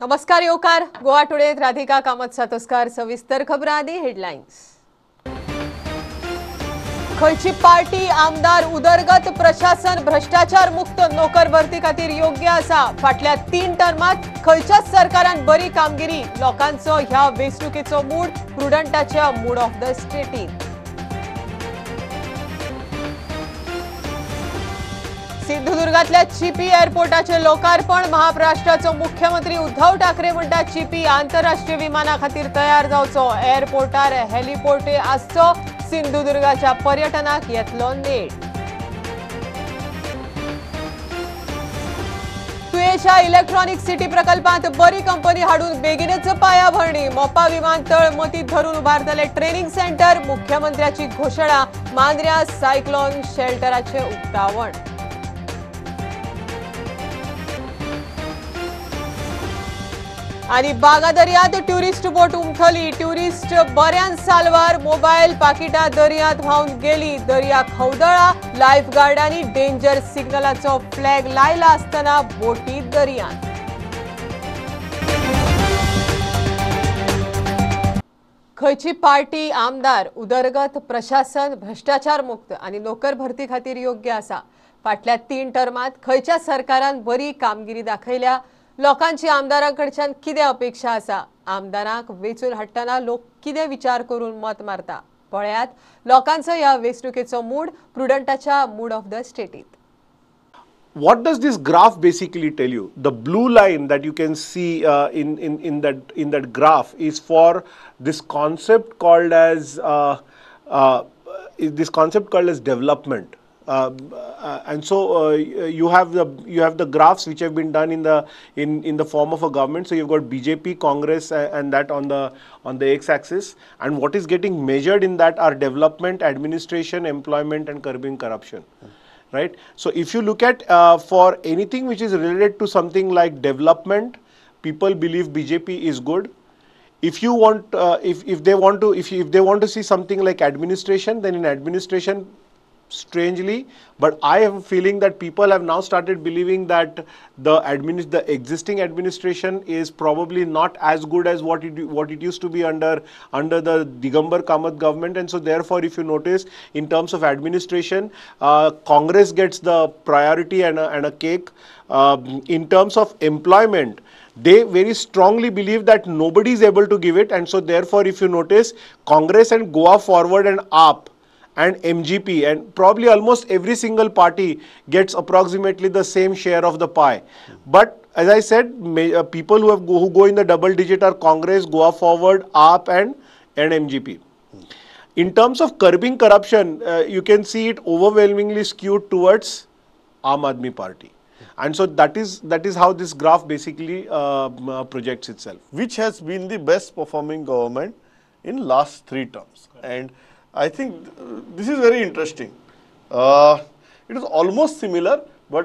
नमस्कार योकार गोवा टुडे राधिका कामत सातोस्कार सविस्तर खबरां आनी हेडलायन्स। खंयची पार्टी आमदार उदरगत प्रशासन भ्रष्टाचार मुक्त नोकर भरती खातीर योग्य आसा। फाटल्या 3 टर्मात खंयच्याच सरकारान बरी कामगिरी। लोकांचो ह्या वेंचणुकेचो मूड प्रुडंटाच्या मूड ऑफ द स्टेटीन। सिंधुदुर्गातल्या चिपी एअरपोर्टाचे लोकार्पण। महाराष्ट्राचो मुख्यमंत्री उद्धव ठाकरे म्हणटा चिपी आंतरराष्ट्रीय विमाना खातीर तयार जावचो। एअरपोर्टार हेलिपोर्टय आसचो। सिंधुदुर्गाच्या पर्यटनाक येतलो नेट। तुयेच्या इलेक्ट्रॉनिक सिटी प्रकल्पांत बरी कंपनी हाडून बेगीनच पायाभरणी। मोपा विमानतळ मतीत धरून उबारतले ट्रेनिंग सेंटर। मुख्यमंत्र्याची घोषणा। मांद्र्या सायक्लोन शेल्टराचे उक्तावण। आणि बागा दर्यांत ट्युरिस्ट बोट उमटली। ट्युरिस्ट बऱ्यान साल्वार। मोबायल पाकिटां दर्यांत व्हांवन गेली। दर्या खवदळा। लायफ गार्डांनी डेंजर सिग्नलाचो फ्लॅग लायला आसतना बोटी दर्यांत। खंयची पार्टी आमदार उदरगत प्रशासन भ्रष्टाचार मुक्त आणि नोकर भरती खातीर योग्य आसा। फाटल्या 3 टर्मात खंयच्या सरकारान बरी कामगिरी दाखयल्या। लोकांची आमदारांकडच्यान कितें अपेक्षा आसा। आमदारांक वेंचून हाडटना लोक कितें विचार करून मत मारता। पळयात लोकांचो ह्या वेंचणुकेचो मूड प्रुडंटाच्या मूड ऑफ द स्टेटीत। What does this graph basically tell you? The blue line that you can see in that graph is for this concept called as development. And so you have the graphs which have been done in the form of a government. So you've got BJP, Congress, and that on the x-axis. And what is getting measured in that are development, administration, employment, and curbing corruption. Right. So if you look at for anything which is related to something like development, people believe BJP is good. If you want, if they want to see something like administration, then in administration, strangely, but I have a feeling that people have now started believing that the existing administration is probably not as good as what it used to be under the Digambar Kamath government. And so therefore, if you notice, in terms of administration, Congress gets the priority and a cake. In terms of employment, they very strongly believe that nobody is able to give it. And so therefore, if you notice, Congress and Goa Forward and AAP and MGP and probably almost every single party gets approximately the same share of the pie. But as I said, people who go in the double digit are Congress, Goa Forward, AAP and MGP. In terms of curbing corruption, you can see it overwhelmingly skewed towards Aam Aadmi Party. And so that is how this graph basically projects itself. Which has been the best performing government in last 3 terms. And I think this is very interesting. It is almost similar, but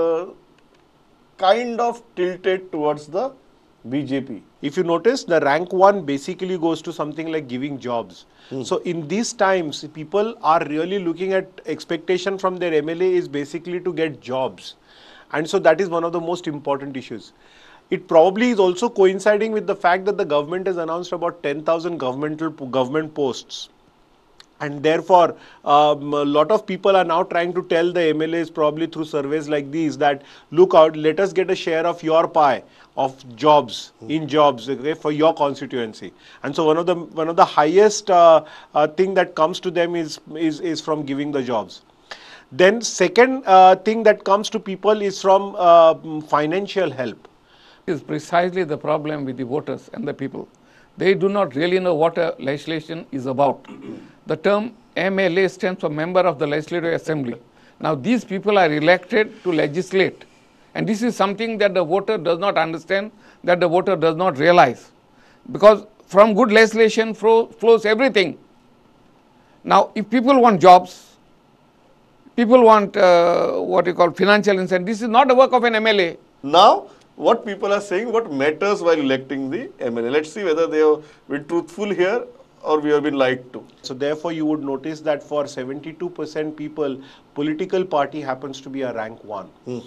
kind of tilted towards the BJP. If you notice, the rank 1 basically goes to something like giving jobs. So in these times, people are really looking at expectation from their MLA is basically to get jobs. And so that is one of the most important issues. It probably is also coinciding with the fact that the government has announced about 10,000 government posts. And therefore, a lot of people are now trying to tell the MLAs probably through surveys like these that look out, let us get a share of your pie of jobs, okay, for your constituency. And so one of the highest thing that comes to them is from giving the jobs. Then second thing that comes to people is from financial help. Is precisely the problem with the voters and the people. They do not really know what a legislation is about. The term MLA stands for Member of the Legislative Assembly. Now these people are elected to legislate. And this is something that the voter does not understand, that the voter does not realize. Because from good legislation flows everything. Now if people want jobs, people want what you call financial incentive, this is not the work of an MLA. Now, what people are saying, what matters while electing the MLA. Let's see whether they have been truthful here or we have been lied to. So therefore, you would notice that for 72% people, political party happens to be a rank 1.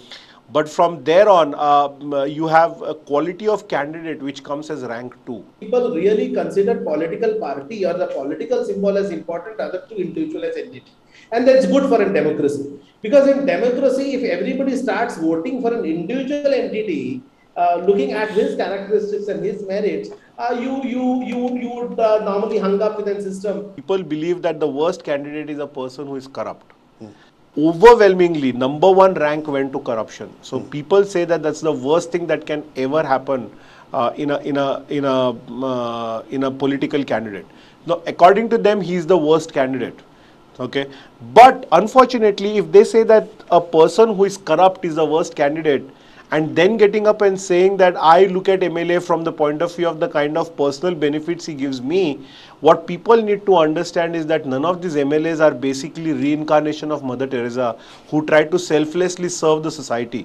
But from there on, you have a quality of candidate which comes as rank 2. People really consider political party or the political symbol as important other to individual as entity. And that's good for a democracy. Because in democracy, if everybody starts voting for an individual entity, looking at his characteristics and his merits, you would normally hung up with a system. People believe that the worst candidate is a person who is corrupt. Overwhelmingly, number 1 rank went to corruption. So people say that that's the worst thing that can ever happen in a political candidate. Now, according to them, he is the worst candidate. Okay, but unfortunately, if they say that a person who is corrupt is the worst candidate, and then getting up and saying that I look at MLA from the point of view of the kind of personal benefits he gives me, what people need to understand is that none of these MLAs are basically reincarnation of Mother Teresa who tried to selflessly serve the society.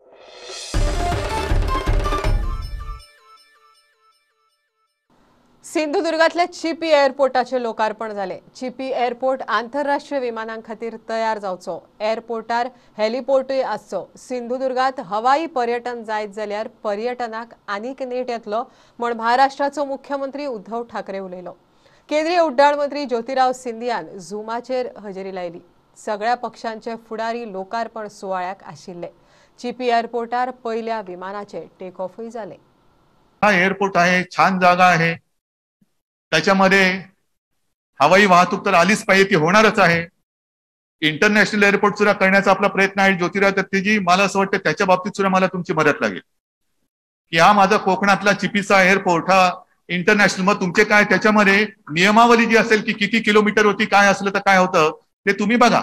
सिंधुदुर्गातल्या चिपी एअरपोर्टाचे लोकार्पण झाले. Chipi airport आंतरराष्ट्रीय विमानांखातीर तयार जावचो. एअरपोर्टार हेलिपोर्टूय आसचो. सिंधुदुर्गात हवाई पर्यटन जायत जाल्यार पर्यटनाक आनीक नेट येतलो म्हण महाराष्ट्राचो मुख्यमंत्री उद्धव ठाकरे उलयलो. केंद्रीय उड्डाण मंत्री ज्योतिराव सिंधियान झुमाचेर हजेरी लायली. सगळ्या पक्षांचे फुडारी लोकार्पण सुवाळ्याक आशिल्ले. चिपी एअरपोर्टार पहिल्या विमानाचे टेक ऑफय झाले. हा एअरपोर्ट आहे, छान जागा आहे. त्याच्यामध्ये हवाई वाहतूक तर आलीच पाहिजे, ती होणारच आहे. इंटरनॅशनल एअरपोर्ट सुद्धा करण्याचा आपला प्रयत्न आहे. ज्योतिराव दत्तेजी, मला असं वाटतं त्याच्या बाबतीत सुद्धा मला तुमची मदत लागेल की हा माझा कोकणातला चिपीचा एअरपोर्ट हा इंटरनॅशनल, मग तुमचे काय त्याच्यामध्ये नियमावली जी असेल की किती किलोमीटर होती, काय असलं तर काय होतं ते तुम्ही बघा.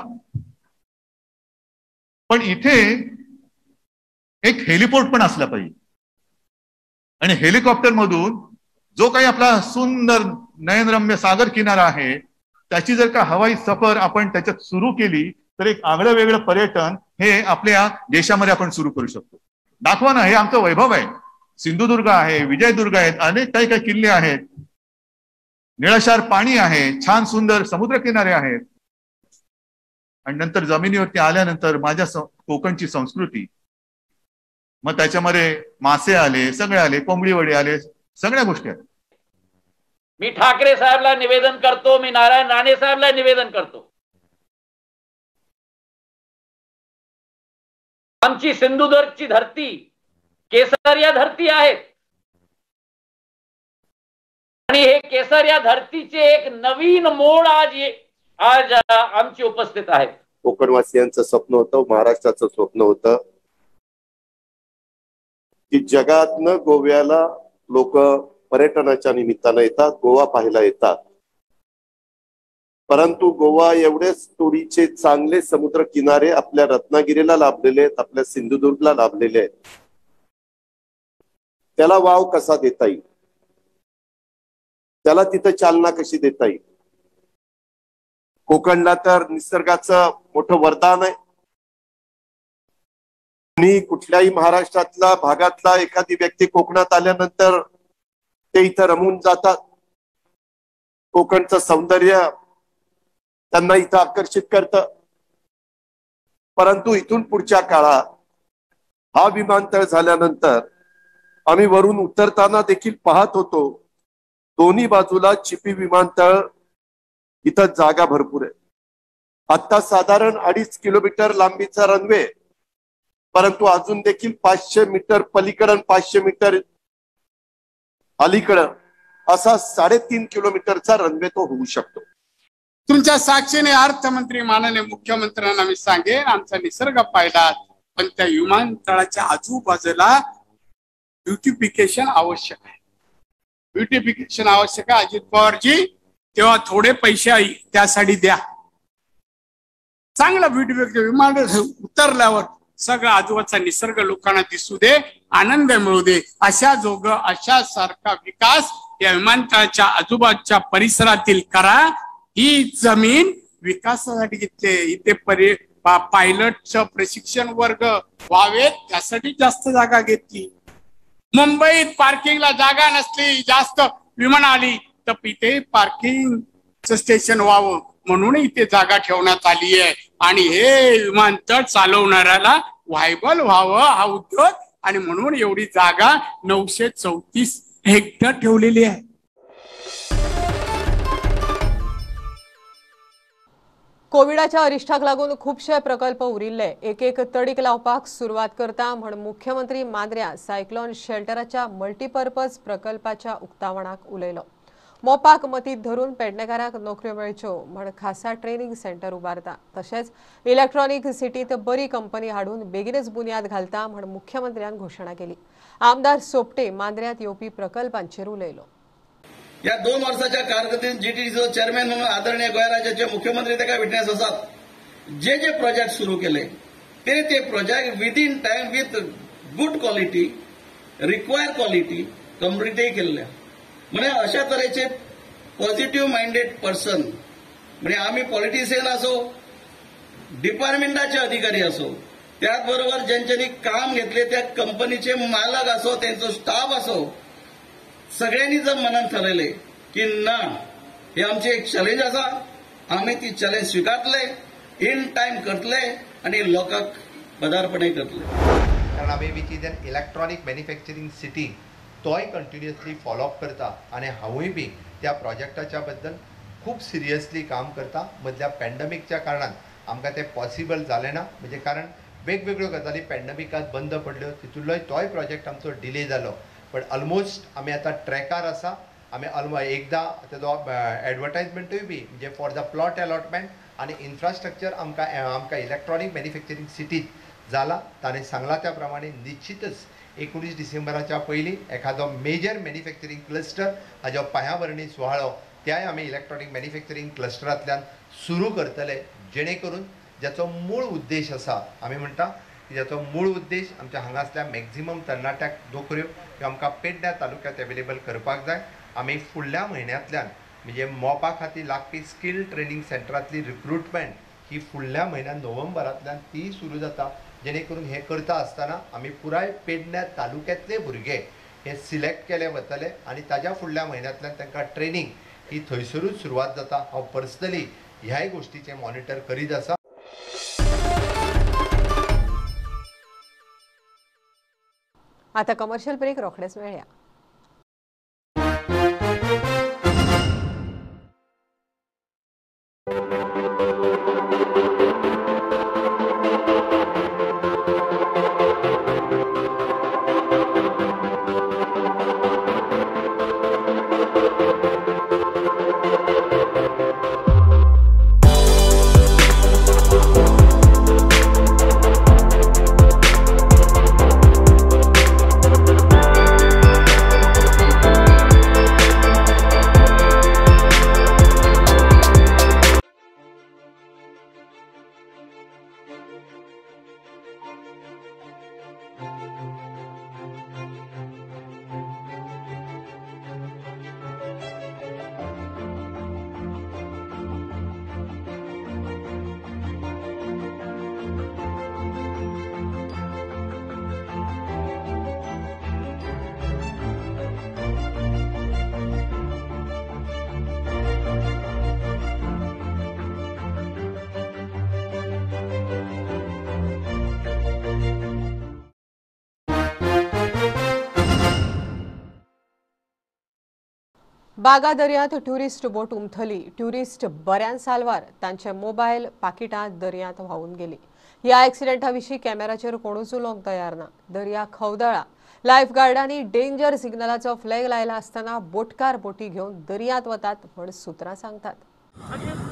पण इथे एक हेलिपोर्ट पण असला पाहिजे आणि हेलिकॉप्टर मधून जो काही आपला सुंदर नयनरम्य सागर किनारा आहे त्याची जर का हवाई सफर आपण त्याच्यात सुरू केली तर एक आगळं वेगळं पर्यटन हे आपल्या देशामध्ये आपण सुरू करू शकतो. दाखवा ना, हे आमचं वैभव आहे. सिंधुदुर्ग आहे, विजयदुर्ग आहेत, अनेक काही काही किल्ले आहेत, निळाशार पाणी आहे, छान सुंदर समुद्रकिनारे आहेत. आणि नंतर जमिनीवरती आल्यानंतर माझ्या कोकणची संस्कृती, मग त्याच्यामध्ये मासे आले, सगळे आले, कोंबडी वडे आले, सगळ्या गोष्टी आहेत. मी ठाकरे साहेबला निवेदन करतो, मी नारायण राणे साहेबला निवेदन करतो, आमची सिंधुदुर्गची धरती केसरिया धरती आहे आणि हे केसरिया धरतीचे एक नवीन मोड आज आमची उपस्थित आहे. कोकणवासियांचं स्वप्न होतं, महाराष्ट्राचं स्वप्न होतं की जगातनं गोव्याला लोक पर्यटनाच्या निमित्तानं येतात, गोवा पाहायला येतात. परंतु गोवा एवढेच तोडीचे चांगले समुद्र किनारे आपल्या रत्नागिरीला लाभलेले आहेत, आपल्या सिंधुदुर्गला लाभलेले आहेत. त्याला वाव कसा देता येईल, त्याला तिथं चालना कशी देता येईल. कोकणला तर निसर्गाचं मोठं वरदान आहे. आणि कुठल्याही महाराष्ट्रातला भागातला एखादी व्यक्ती कोकणात आल्यानंतर ते इथं रमून जातात. कोकणचं सौंदर्य त्यांना इथं आकर्षित करतं. परंतु इथून पुढच्या काळात हा विमानतळ झाल्यानंतर आम्ही वरून उतरताना देखील पाहत होतो, दोन्ही बाजूला चिपी विमानतळ, इथं जागा भरपूर आहे. आता साधारण 2.5 किलोमीटर लांबीचा रनवे, परंतु अजून देखील 500 मीटर पलीकडं 500 मीटर अलीकडं असा 3.5 किलोमीटरचा रनवे तो होऊ शकतो. तुमच्या साक्षीने अर्थमंत्री माननीय मुख्यमंत्र्यांना मी सांगेन, आमचा निसर्ग पाहिला, पण त्या विमानतळाच्या आजूबाजूला ब्युटिफिकेशन आवश्यक आहे. ब्युटिफिकेशन आवश्यक आहे. अजित पवारजी, तेव्हा थोडे पैसे त्यासाठी द्या. चांगला ब्युटिफिकेशन, विमान उतरल्यावर सगळा आजूबाजूचा निसर्ग लोकांना दिसू दे, आनंद मिळू दे, अशा सारखा विकास या विमानतळाच्या आजूबाजूच्या परिसरातील करा. ही जमीन विकासासाठी घेतले. इथे पायलटचं प्रशिक्षण वर्ग व्हावेत त्यासाठी जास्त जागा घेतली. मुंबईत पार्किंगला जागा नसली, जास्त विमान आली तर इथे पार्किंगचं स्टेशन व्हावं म्हणून इथे जागा ठेवण्यात आली आहे. आणि हे विमानतळ चालवणाऱ्याला व्हायबल व्हावं हा उद्योग, आणि म्हणून एवढी जागा 934 हेक्टर ठेवलेली आहे. कोविडाच्या अरिश्टाक लागून खुबशे प्रकल्प उरिल्ले एक एक तडीक लावपाक सुरवात करता म्हण मुख्यमंत्री मांद्र्या सायक्लोन शेल्टराच्या मल्टीपर्पज प्रकल्पाच्या उक्तावणाक उलयलो. मोपाक मतीत धरून पेडणेकारांक नोकऱ्यो मेळच्यो म्हण खासा ट्रेनिंग सेंटर उबारता. तशेंच इलेक्ट्रॉनिक सिटीत बरी कंपनी हाडून बेगीनच बुन्याद घालता म्हण मुख्यमंत्र्यान घोषणा केली. आमदार सोपटे मांद्र्यांत येवपी प्रकल्पांचेर उलयलो. या 2 वर्षाच्या कारकिर्दीत जीटीडीचो चेअरमॅन म्हणून आदरणीय गोंय राज्याचे मुख्यमंत्री ताका विटनेस आसात. जे जे प्रोजेक्ट सुरू केले ते project within time with good quality, require quality कंप्लीटही केल्ले. म्हणजे अशा तरेचे पॉझिटिव्ह माइंडेड पर्सन, म्हणजे आम्ही पॉलिटिशियन असो, डिपार्टमेंटाचे अधिकारी असो, त्याचबरोबर ज्यांच्यांनी काम घेतले त्या कंपनीचे मालक असो, त्यांचा स्टाफ असो, सगळ्यांनी जर मनात ठरवले की ना हे आमचे एक चॅलेंज असा, आम्ही ती चॅलेंज स्वीकारले, इन टाइम करतले आणि लोकांक पदार्पणय करतले. कारण आम्ही which is an electronic manufacturing city तोय कंटिन्युअसली फॉलोअप करता आणि हांवूय बी त्या प्रोजेक्टाच्या बद्दल खूप सिरियसली काम करता. मधल्या पॅन्डेमिकच्या कारणान आमकां ते पॉसिबल जालें ना, म्हणजे कारण वेगवेगळ्यो गजाली पॅन्डेमिकात बंद पडल्यो, तितूंतलोय तोय प्रोजेक्ट आमचो डिले जालो. पण ऑलमोस्ट आमी आतां ट्रॅकार आसा. आमी एकदा तेजो एडवर्टायजमेंटूय बी म्हणजे फॉर द प्लॉट अलॉटमेंट आणि इन्फ्रास्ट्रक्चर आमकां इलेक्ट्रॉनिक मॅन्युफॅक्चरिंग सिटीत जाला. ताणें सांगला त्या प्रमाणे निश्चितच 19 डिसेंबराच्या पयलीं एखादो मेजर मॅन्युफॅक्चरिंग क्लस्टर हाजो पांयाभरणी सुवाळो त्याय आमी इलेक्ट्रॉनिक मॅन्युफॅक्चरिंग क्लस्टरांतल्यान सुरू करतले, जेणे करून जाचो मूळ उद्देश आसा, आमी म्हणटा की जाचो मूळ उद्देश आमच्या हांगासल्या मॅक्झिमम तरणाट्याक नोकऱ्यो ह्यो आमकां पेडण्या तालुक्यांत अवेलेबल करपाक जाय. आमी फुडल्या म्हयन्यांतल्यान म्हणजे मोपा खातीर लागपी स्कील ट्रेनिंग सेंटरांतली रिक्रुटमेंट ही फुडल्या म्हयन्यात नोव्हेंबरांतल्यान ती सुरू जाता, जेणे करून हे करता आसतना आमी पुराय पेडण्या तालुक्यांतले भुरगे हे सिलेक्ट केले वतले आणि ताज्या फुडल्या म्हयन्यांतल्यान तांकां ट्रेनिंग ही थंयसरूच सुरवात जाता. हांव पर्सनली ह्याय गोष्टीचें मॉनिटर करीत आसा. आता कमर्शियल ब्रेक रोखडेच मेळया. बागा दर्यांत ट्युरिस्ट बोट उमथली. ट्युरिस्ट बऱ्यान साल्वार तांचे मोबायल पाकिटां दर्यांत व्हांवून गेली. ह्या एक्सिडेंटा विशीं कॅमेराचेर कोणूच उलोवंक तयार ना. दर्या खवदळा. लायफ गार्डांनी डेंजर सिग्नलाचो फ्लॅग लायला आसतना बोटकार बोटी घेवन दर्यांत वतात म्हण सुत्रां सांगतात.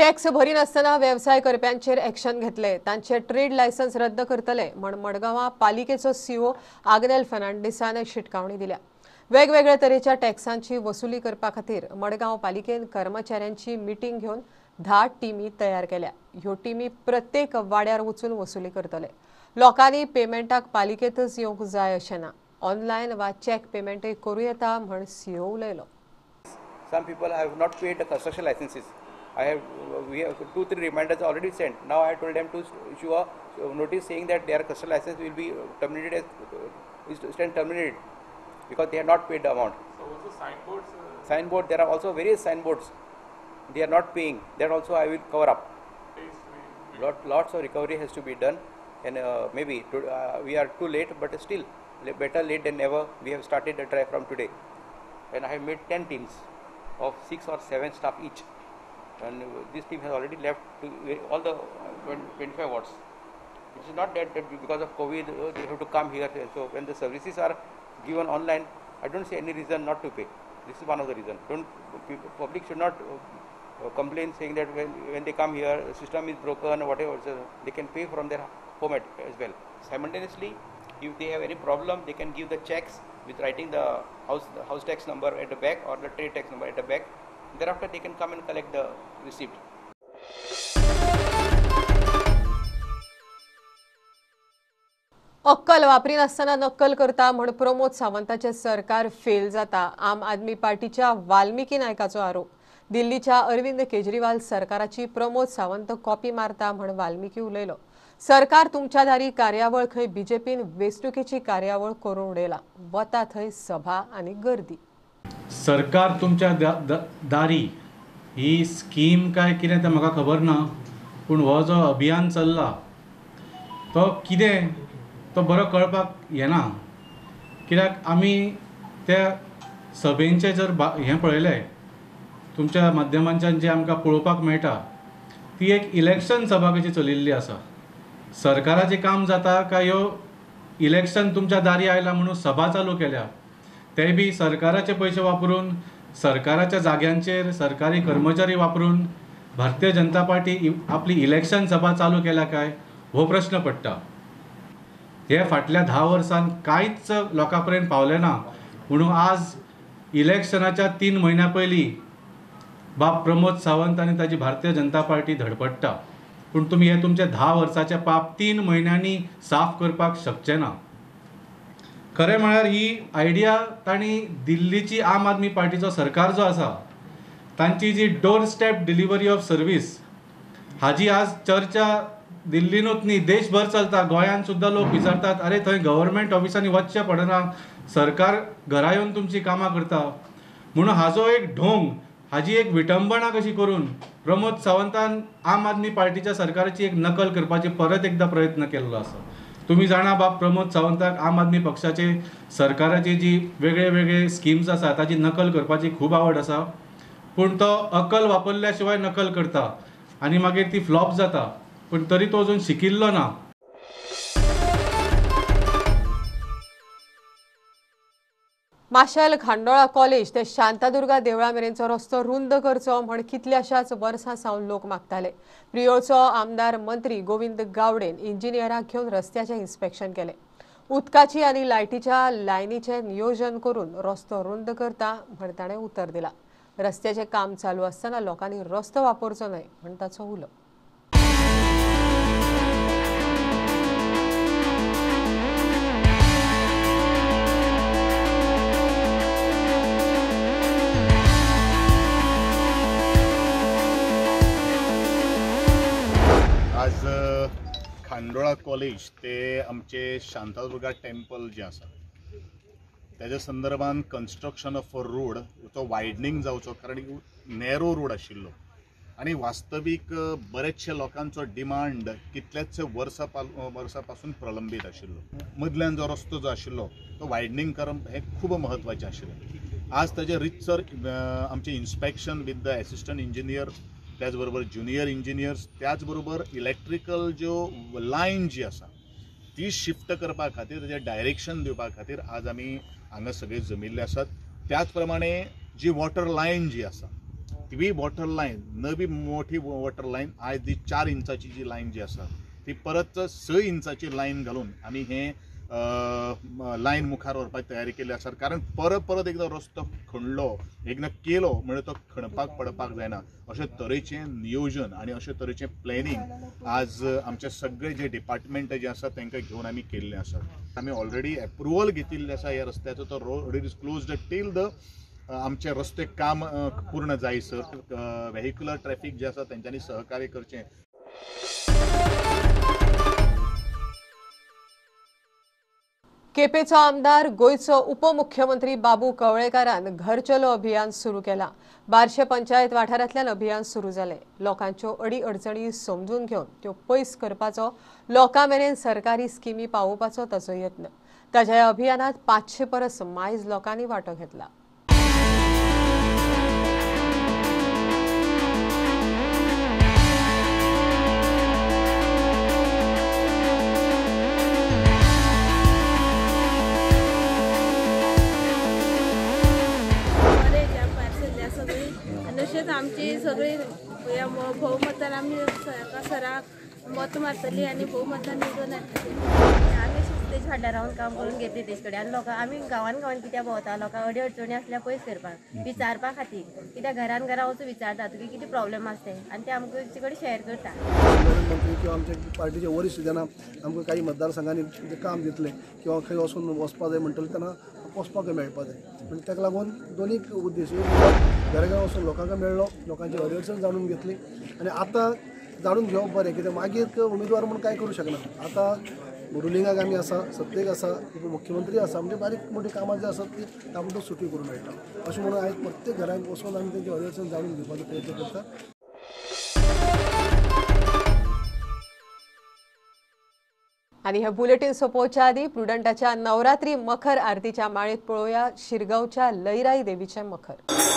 टॅक्स भरिनासतना व्यवसाय करप्यांचेर ॲक्शन घेतले, तांचे ट्रेड लायसन्स रद्द करतले म्हण मडगांवां पालिकेचो सीओ आग्नेल फर्नांडिसान शिटकावणी दिल्या. वेगवेगळ्या तरेच्या टॅक्सांची वसुली करपा खातीर मडगांव पालिकेन कर्मचाऱ्यांची मिटींग घेवन 10 टिमी तयार केल्या. ह्यो टिमी प्रत्येक वाड्यार वचून वसुली करतले. लोकांनी पेमेंटाक पालिकेतच येवंक जाय अशें ना. ऑनलायन वा चॅक पेमेंटय करूं येता म्हण सीओ उलयलो. Some people have not paid the construction licenses. We have 2-3 reminders already sent. Now I told them to issue a notice saying that their construction license will be terminated terminated because they have not paid the amount. So also signboards? Signboard, there are also various signboards. They are not paying. That also I will cover up. Lots of recovery has to be done, and maybe we are too late, but still better late than never. We have started the drive from today, and I have made 10 teams of 6 or 7 staff each, and this team has already left to all the 25 wards. It is not that because of COVID they have to come here. So when the services are given online, I don't see any reason not to pay. This is one of the reasons. Public should not complain saying that when they come here, the system is broken or whatever. So they can pay from their home as well. Simultaneously, if they have any problem, they can give the checks with writing the house tax number at the back or the trade tax number at the back. Thereafter, they can come and collect the receipt. अक्कल वापरिनासतना नक्कल करता म्हण प्रमोद सावंताचे सरकार fail जाता. आम आदमी पार्टीच्या वाल्मिकी नायकाचो आरोप. दिल्लीच्या अरविंद केजरीवाल सरकाराची प्रमोद सावंत कॉपी मारता म्हण वाल्मिकी उलयलो. सरकार तुमच्या दारी कार्यावळ खंय बीजेपीन वेंचणुकेची कार्यावळ करून उडयला. वता थंय सभा आनी गर्दी. सरकार तुमच्या दारी ही स्कीम काय कितें तें म्हाका खबर ना, पूण हो जो अभियान चल्ला तो कितें तो बरो कळपाक येना. कित्याक आमी त्या सभेंचे जर हें पळयलें तुमच्या माध्यमांच्यान जें आमकां पळोवपाक मेळटा ती एक इलेक्शन सभा कशी चलिल्ली आसा. सरकाराचें काम जाता काय ह्यो इलेक्शन तुमच्या दारी आयला म्हणून सभा चालू केल्या, तेय बी सरकाराचे पयशे वापरून सरकाराच्या जाग्यांचेर सरकारी कर्मचारी वापरून भारतीय जनता पार्टी आपली इलेक्शन सभा चालू केल्या काय हो प्रश्न पडटा. हे फाटल्या 10 वर्सांत कांयच लोकां पर्यंत पावलें ना, म्हणून आज इलेक्शनाच्या 3 म्हयन्या पयलीं बाब प्रमोद सावंत आनी ताची भारतीय जनता पार्टी धडपडटा. पूण तुमी हे तुमचे 10 वर्साचे पाप 3 म्हयन्यांनी साफ करपाक शकचे ना. खरें म्हळ्यार ही आयडिया तांणी दिल्लीची आम आदमी पार्टीचो सरकार जो आसा तांची जी door step delivery of service हाजी आज चर्चा दिल्लीनूच न्ही देशभर चलता. गोंयांत सुद्दां लोक विचारतात अरे थंय गव्हर्मेंट ऑफिसांनी वचचें पडना, सरकार घरा येवन तुमची कामां करता. म्हणून हाजो एक ढोंग हाजी एक विटंबना कशी करून प्रमोद सावंतान आम आदमी पार्टीच्या सरकाराची एक नकल करपाची परत एकदा प्रयत्न केल्लो आसा. तुम्ही जाणा बाब प्रमोद सावंताक आम आदमी पक्षाचे सरकाराची जी वेगळे वेगळे स्किम्स आसा ताची नकल करपाची खूब आवड आसा, पूण तो अकल वापरल्या शिवाय नकल करता आनी मागीर ती फ्लॉप जाता. पूण तरी तो अजून शिकिल्लो ना. माशेल खांडोळा कॉलेज ते शांतादुर्गा देवळा मेरेनचो रस्तो रुंद करचो म्हण कितल्याशाच वर्सां सावन लोक मागताले. प्रियोळचो आमदार मंत्री गोविंद गावडेन इंजिनियरांक घेवन रस्त्याचें इन्स्पेक्शन केलें. उदकाची आनी लायटीच्या लायनीचें नियोजन करून रस्तो रुंद करता म्हण ताणें उतर दिलां. रस्त्याचें काम चालू आसतना लोकांनी रस्तो वापरचो न्हय म्हण ताचो उलो. आज खांडोळा कॉलेज ते आमचे शांतादुर्गा टेम्पल जे आसा त्याच्या संदर्भात कन्स्ट्रक्शन ऑफ अ रोड तो वायडनिंग जावचो, कारण नॅरो रोड आशिल्लो आणि वास्तवीक बरेचशे लोकांचो डिमांड कितलेच वर्सां पासून प्रलंबीत आशिल्लो. मदल्यान जो रस्तो जो आशिल्लो तो वायडनिंग करप हे खूब महत्वाचें आशिल्लें. आज ताचे रितसर आमचे inspection with the assistant engineer, त्याचबरोबर ज्युनियर इंजिनियर्स, त्याचबरोबर इलेक्ट्रिकल ज्यो लायन जी आसा ती शिफ्ट करपा खातीर ताचें डायरेक्शन दिवपा खातीर आज आमी हांगा सगळे जमिल्ले आसात. त्याच प्रमाणे जी वॉटर लायन जी आसा ती वॉटर लायन नवी मोठी वॉटर लायन आज ती 4 इंचाची जी लायन जी आसा ती परत 6 इंचाची लायन घालून आमी हे लायन मुखार व्हरपाची तयारी केली आसा. कारण परत एकदा रस्तो खणलो एकदा केलो म्हणजे तो खणपाक पडपाक जायना. अशे तरेचें नियोजन आनी अशे तरेचें प्लॅनिंग आज आमचे सगळे जे डिपार्टमेंट जे आसा तांकां घेवन आमी केल्ले आसा. आमी ऑलरेडी एप्रुवल घेतिल्ले आसा ह्या रस्त्याचो. तो road is closed till the आमचे रस्ते काम पूर्ण जायसर. व्हेहिक्युलर ट्रॅफिक जे आसा तांच्यांनी सहकार्य करचें. केपेचो आमदार गोयचो उपमुख्यमंत्री बाबू कवळेकारान घर चलो अभियान सुरू केला. बार्शे पंचायत वाठारांतल्यान अभियान सुरू जाले. लोकांच्यो अडी अडचणी समजून घेवन त्यो पयस करपाचो, लोकां मेरेन सरकारी स्किमी पावोवपाचो ताचो यत्न. ताच्या ह्या अभियानात 500 परस मायज लोकांनी वांटो घेतला. तशेंच आमची सगळी भोवमतान आमी सराक मत मारतली आनी भोवमतान निवडून हाडटली. आमी तेज फाटल्यान रावन काम करून घेतली तेज कडेन आनी लोकां आमी गांवान कित्याक भोंवता लोकांक अडी अडचणी आसल्यार पयस करपाक विचारपा खातीर. कित्याक घरान वचून विचारता तुगे कितें प्रॉब्लेम आसा तें आनी ते आमकां तेजे कडेन शेअर करता. मंत्री किंवा आमचे पार्टीचे वरिश्ठ जाणां आमकां काही मतदारसंघांनी काम दितले किंवा खंय वचून वचपा जाय म्हणटले तेन्ना वचपाक मेळपा जाय. म्हणजे ताका लागून दोनी उद्देश घराघरा वचून लोकांक मेळ्ळो, लोकांची अडचण जाणून घेतली आनी आतां जाणून घेवप बरें कित्याक मागीर उमेदवार म्हणून कांय करूं शकना. आतां रुलिंगाक आमी आसा, सत्तेक आसा, मुख्यमंत्री आसा म्हणजे बारीक मोठी कामां जी आसात ती ताबडतोब सुटी करूं मेळटा. अशें म्हणून आयज प्रत्येक घरांक वचून आमी तेंची अडचण जाणून घेवपाचो प्रयत्न करता. आणि हे बुलेटिन सोंपोवच्या आदी प्रुडंटाच्या नवरात्री मखर आरतीच्या माळेत पळोवया शिरगांवच्या लयराई देवीचे मखर.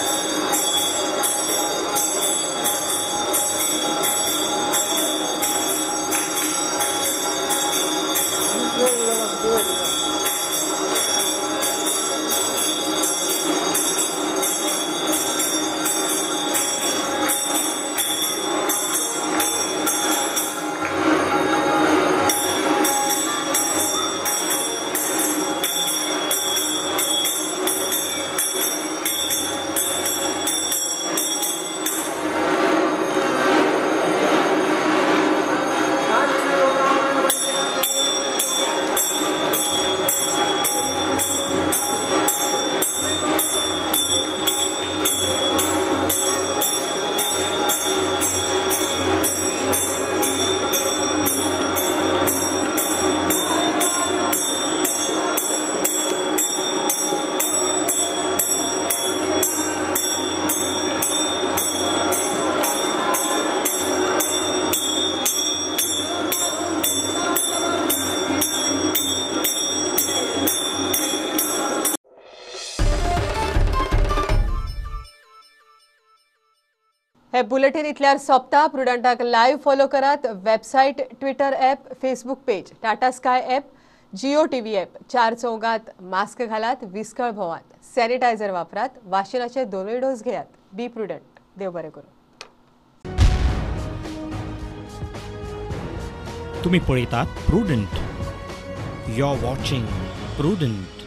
हे बुलेटिन इतल्यार सोंपता. प्रुडंटाक लायव्ह फॉलो करात. Website, Twitter app, Facebook page, Tata Sky app, Jio TV app. 4 चौगात मास्क घालात, विस्कळ भोवात, सॅनिटायझर वापरात, वाशिनाचे 2 डोस घेयात. बी प्रुडंट. देव बरें करूं. तुम्ही पळयतात Prudent. You are watching prudent.